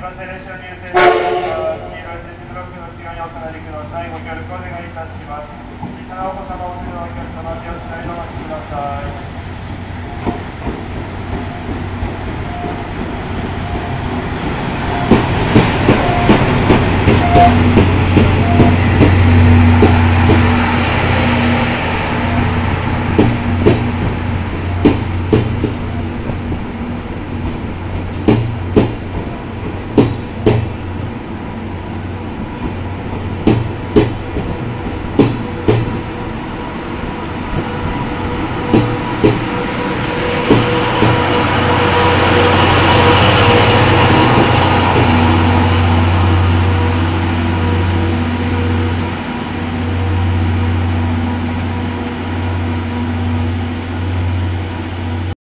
番線列車の入線となります。黄色い点字ブロックの内側にお下がりください。ご協力お願いいたします。小さなお子様をお連れのお客様、手をつないでお待ちください。